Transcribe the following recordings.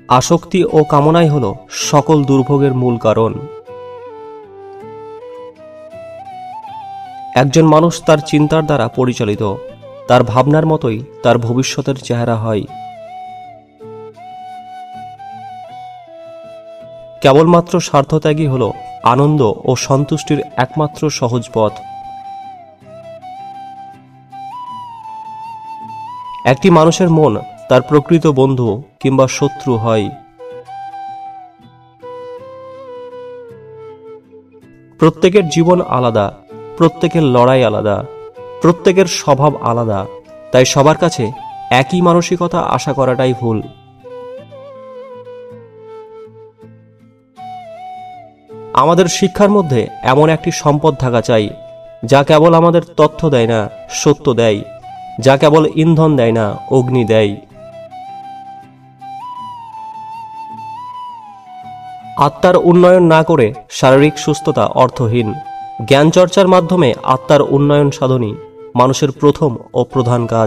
আসক্তি ও কামনাই হল সকল দুর্ভোগের মূল কারণ। একজন মানুষ তার চিন্তার দ্বারা পরিচালিত, তার ভাবনার মতোই তার ভবিষ্যতের চেহারা হয়। কেবলমাত্র স্বার্থত্যাগই হল আনন্দ ও সন্তুষ্টির একমাত্র সহজ পথ। একটি মানুষের মন তার প্রকৃত বন্ধু কিংবা শত্রু হয়। প্রত্যেকের জীবন আলাদা, প্রত্যেকের লড়াই আলাদা, প্রত্যেকের স্বভাব আলাদা, তাই সবার কাছে একই মানসিকতা আশা করাটাই ভুল। আমাদের শিক্ষার মধ্যে এমন একটি সম্পদ থাকা চাই যা কেবল আমাদের তথ্য দেয় না, সত্য দেয়, যা কেবল ইন্ধন দেয় না, অগ্নি দেয়। আত্মার উন্নয়ন না করে শারীরিক সুস্থতা অর্থহীন। জ্ঞান চর্চার মাধ্যমে আত্মার উন্নয়ন সাধনই মানুষের প্রথম ও প্রধান কাজ।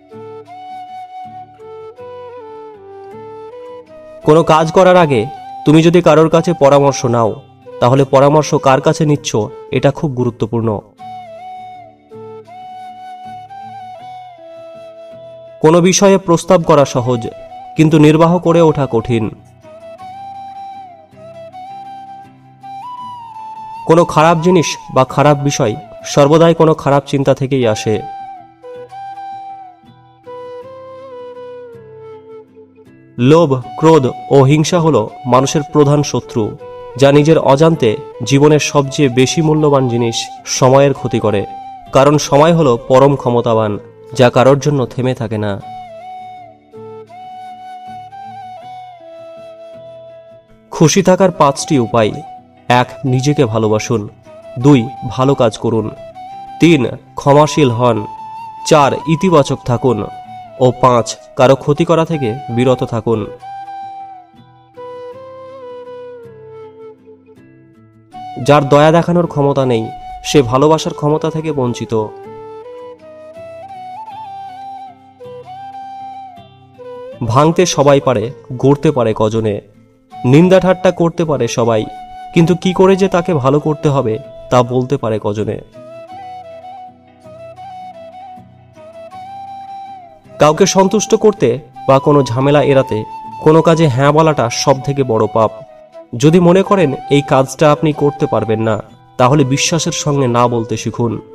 কোনো কাজ করার আগে তুমি যদি কারোর কাছে পরামর্শ নাও, তাহলে পরামর্শ কার কাছে নিচ্ছ এটা খুব গুরুত্বপূর্ণ। কোনো বিষয়ে প্রস্তাব করা সহজ, কিন্তু নির্বাহ করে ওঠা কঠিন। কোনো খারাপ জিনিস বা খারাপ বিষয় সর্বদাই কোনো খারাপ চিন্তা থেকেই আসে। লোভ, ক্রোধ ও হিংসা হল মানুষের প্রধান শত্রু, যা নিজের অজান্তে জীবনের সবচেয়ে বেশি মূল্যবান জিনিস সময়ের ক্ষতি করে। কারণ সময় হল পরম ক্ষমতাবান, যা কারোর জন্য থেমে থাকে না। খুশি থাকার 5টি উপায়। 1. নিজেকে ভালোবাসুন। 2. ভালো কাজ করুন। 3. ক্ষমাশীল হন। 4. ইতিবাচক থাকুন। ও 5. কারো ক্ষতি করা থেকে বিরত থাকুন। যার দয়া দেখানোর ক্ষমতা নেই, সে ভালোবাসার ক্ষমতা থেকে বঞ্চিত। ভাঙতে সবাই পারে, গড়তে পারে কজনে। নিন্দা ঠাট্টা করতে পারে সবাই, কিন্তু কি করে যে তাকে ভালো করতে হবে তা বলতে পারে কজনে। কাউকে সন্তুষ্ট করতে বা কোনো ঝামেলা এড়াতে কোনো কাজে হ্যাঁ বলাটা সব থেকে বড় পাপ। যদি মনে করেন এই কাজটা আপনি করতে পারবেন না, তাহলে বিশ্বাসের সঙ্গে না বলতে শিখুন।